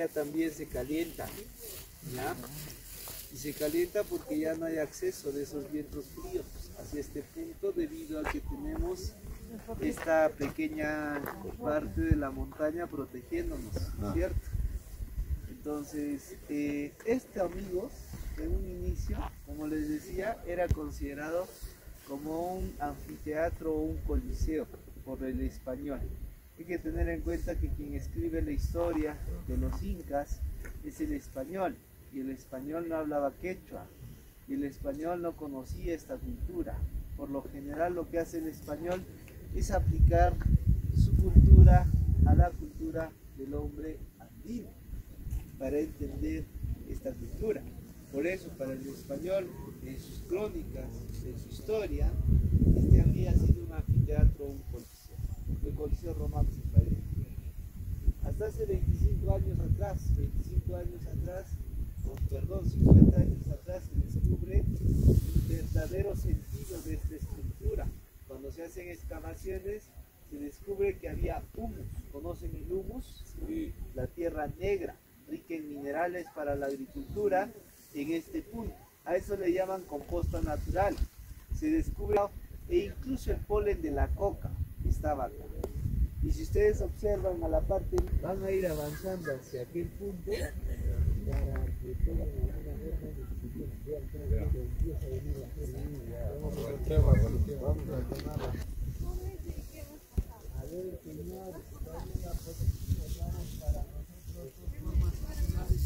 Acá también se calienta, ¿ya? Y se calienta porque ya no hay acceso de esos vientos fríos hacia este punto debido a que tenemos esta pequeña parte de la montaña protegiéndonos, ¿cierto? Entonces, amigos, de un inicio, como les decía, era considerado como un anfiteatro o un coliseo por el español. Hay que tener en cuenta que quien escribe la historia de los incas es el español, y el español no hablaba quechua, y el español no conocía esta cultura. Por lo general lo que hace el español es aplicar su cultura a la cultura del hombre andino para entender esta cultura. Por eso para el español, en sus crónicas, en su historia, este había sido un anfiteatro o un coliseo. El coliseo romano se parece. Hasta hace 50 años atrás, 50 años atrás se descubre el verdadero sentido de esta estructura. Cuando se hacen excavaciones, se descubre que había humus. ¿Conocen el humus? Sí. La tierra negra, rica en minerales para la agricultura, en este punto. A eso le llaman composta natural. Se descubre, e incluso el polen de la coca estaba acá. Y si ustedes observan a la parte, van a ir avanzando hacia aquel punto para que tengan una forma de vean que empieza a venir la gente. Vamos a tomarla. A ver, señores, vamos a posicionar para nosotros formas nacionales.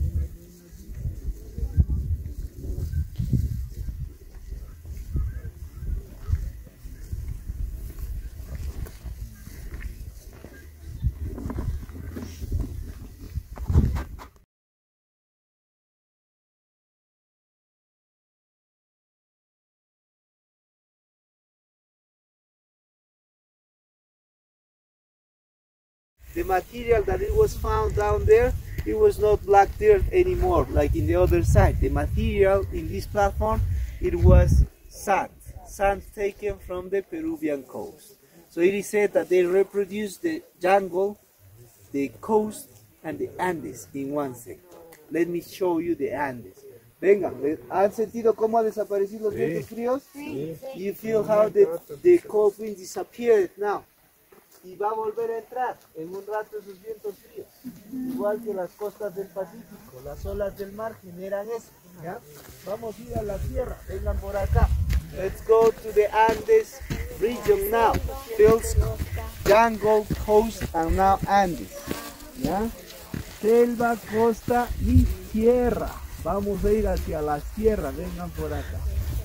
The material that it was found down there, it was not black dirt anymore, like in the other side. The material in this platform, it was sand taken from the Peruvian coast. So it is said that they reproduced the jungle, the coast, and the Andes in one sector. Let me show you the Andes. Venga, ¿han sentido cómo han desaparecido los vientos fríos? Sí. You feel how the cold wind disappeared now. Y va a volver a entrar en un rato esos vientos fríos, igual que las costas del Pacífico, las olas del mar generan eso, ¿ya? Vamos a ir a la sierra, vengan por acá. Let's go to the Andes region now. Fields, jungle, coast, and now Andes, ¿ya? Selva, costa y sierra. Vamos a ir hacia la sierra, vengan por acá.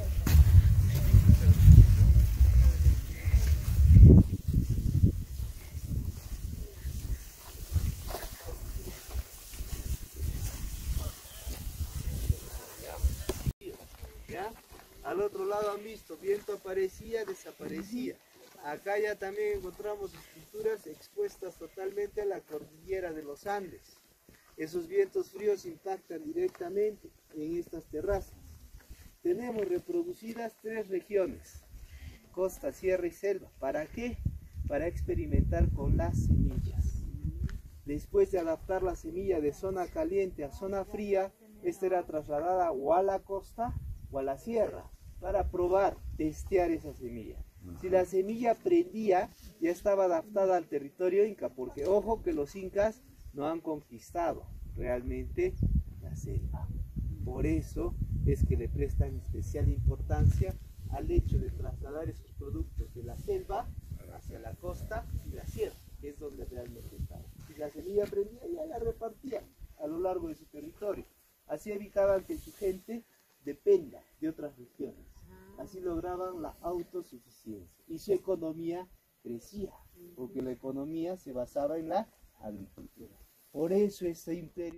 Al otro lado han visto, viento aparecía, desaparecía. Acá ya también encontramos estructuras expuestas totalmente a la cordillera de los Andes. Esos vientos fríos impactan directamente en estas terrazas. Tenemos reproducidas 3 regiones, costa, sierra y selva. ¿Para qué? Para experimentar con las semillas. Después de adaptar la semilla de zona caliente a zona fría, esta era trasladada o a la costa o a la sierra, para probar, testear esa semilla. Si la semilla prendía, ya estaba adaptada al territorio inca, porque ojo que los incas no han conquistado realmente la selva. Por eso es que le prestan especial importancia al hecho de trasladar esos productos de la selva hacia la costa y la sierra, que es donde realmente estaban. Si la semilla prendía, ya la repartían a lo largo de su territorio. Así evitaban que su gente dependa de otras regiones. Así lograban la autosuficiencia y su economía crecía, porque la economía se basaba en la agricultura. Por eso ese imperio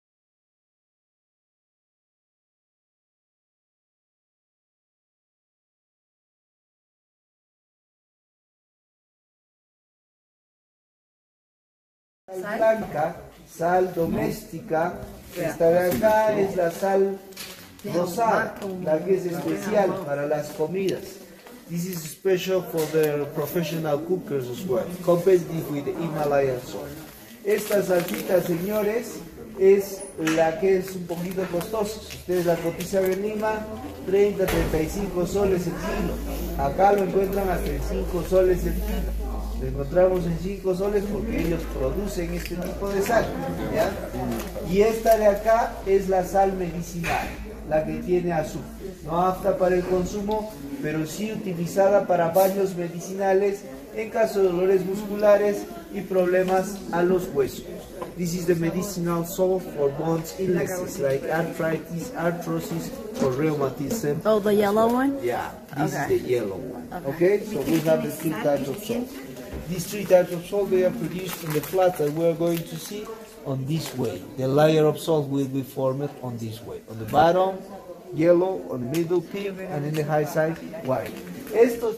sal blanca, sal doméstica, esta de acá es la sal rosada, la que es especial para las comidas. This is special for the professional cookers as well, competitive with the Himalayan salt. Esta salsita, señores, es la que es un poquito costosa. Si ustedes la cotizan en Lima, 30, 35 soles el kilo. Acá lo encuentran hasta en 5 soles el kilo. Lo encontramos en 5 soles porque ellos producen este tipo de sal, ¿ya? Y esta de acá es la sal medicinal, la que tiene azufre. No apta para el consumo, pero sí utilizada para baños medicinales en caso de dolores musculares y problemas a los huesos. This is the medicinal salt for bones illnesses like arthritis, arthrosis, or rheumatism. Oh, the yellow one? Yeah, this is the yellow one. Okay, so we have the 3 types of salt. These 3 types of salt, they are produced in the flats that we're going to see on this way. The layer of salt will be formed on this way. On the bottom, yellow, on the middle, pink, and in the high side, white. Estos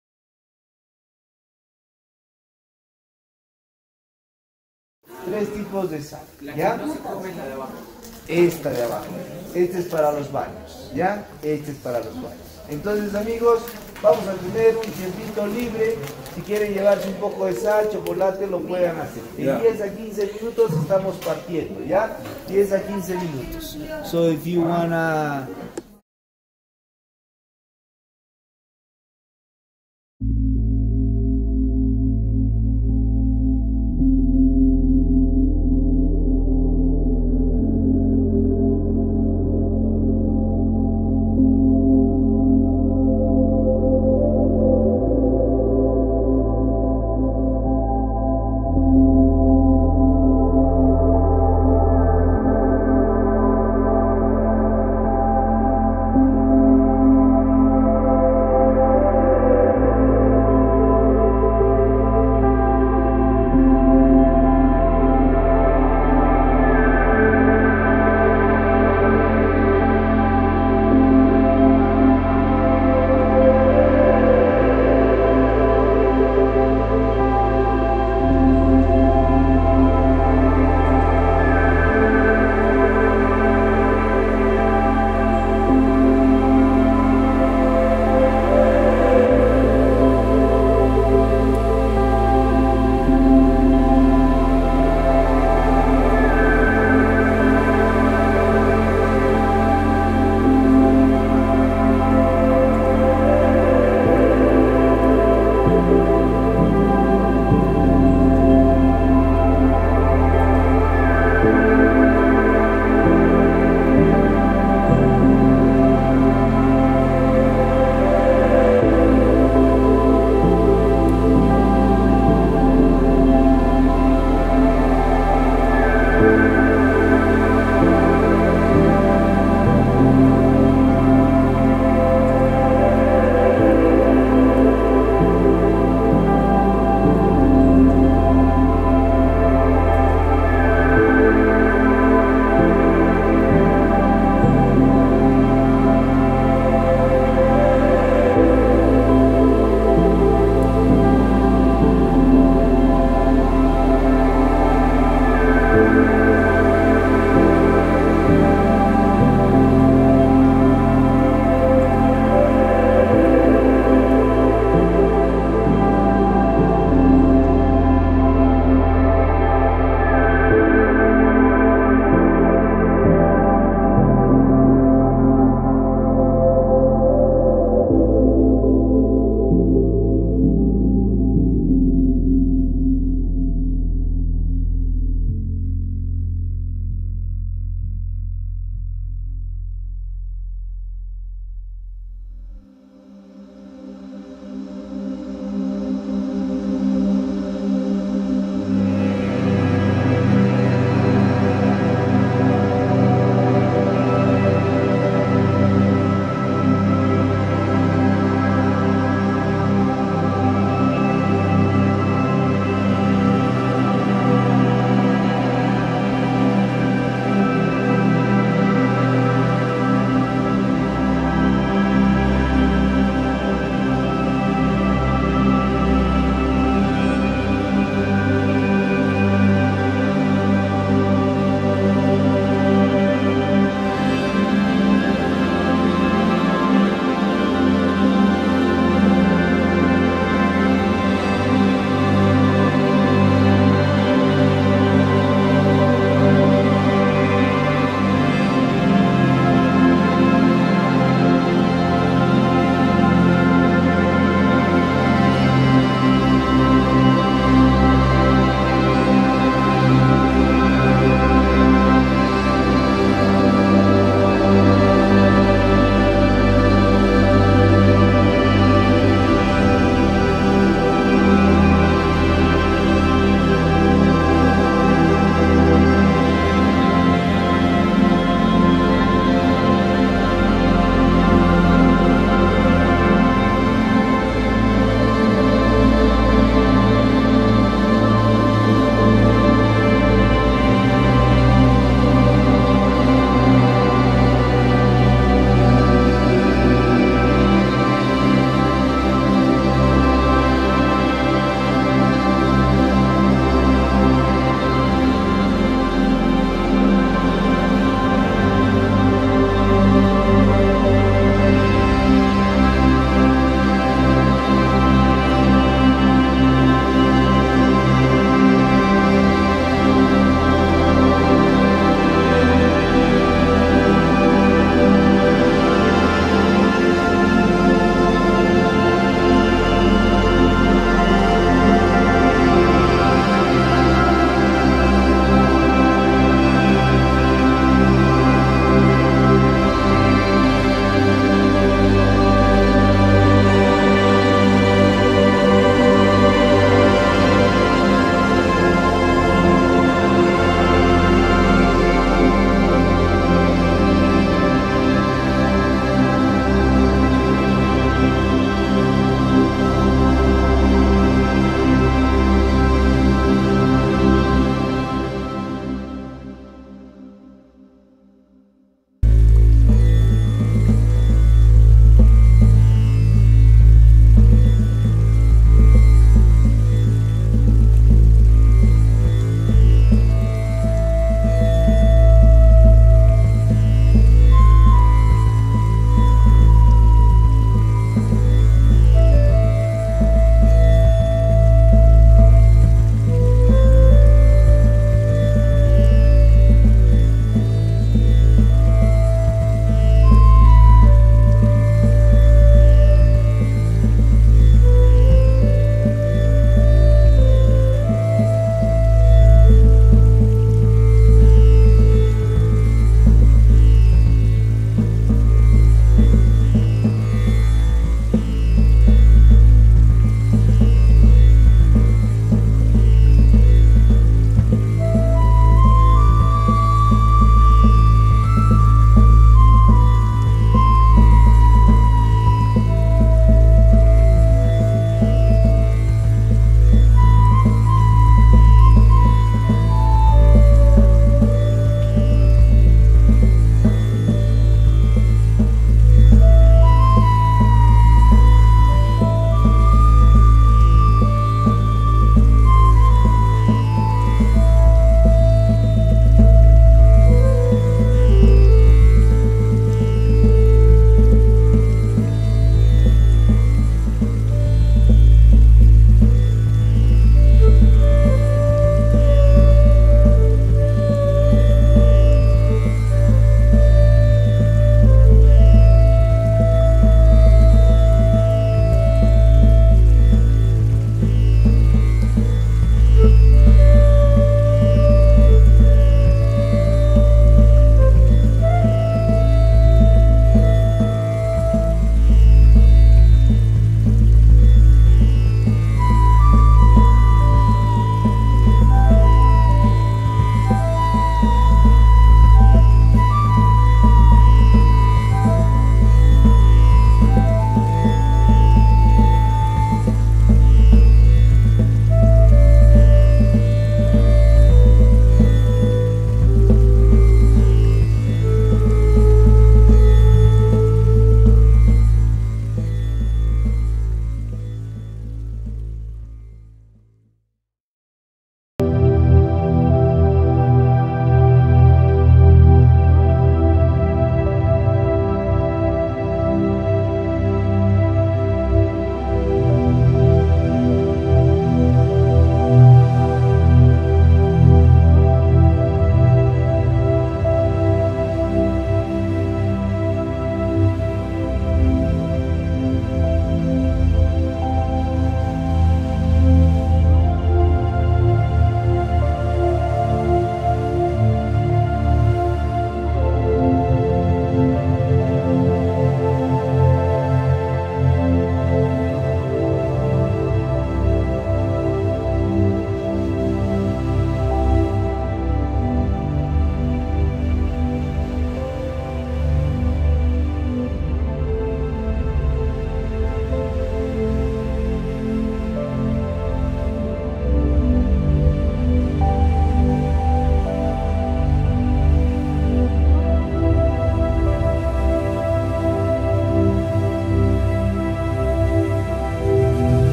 3 tipos de sal, ¿ya? Esta de abajo. Este es para los baños, ¿ya? Este es para los baños. Entonces, amigos, vamos a tener un tiempito libre. Si quieren llevarse un poco de sal, chocolate, lo pueden hacer. En 10 a 15 minutos estamos partiendo, ¿ya? 10 a 15 minutos. So if you wanna